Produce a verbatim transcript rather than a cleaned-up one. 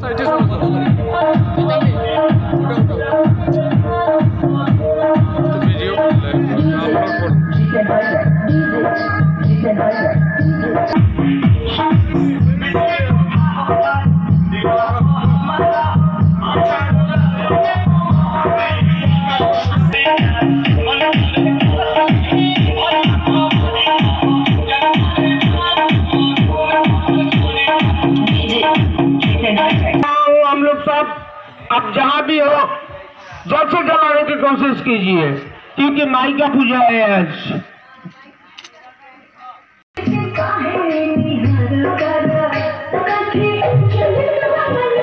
Side से समझ लो तो वीडियो अपलोड कर हम लोग सब अब जहाँ भी हो जल्द से जल्द आने की कोशिश कीजिए क्योंकि माई का पूजा है आज।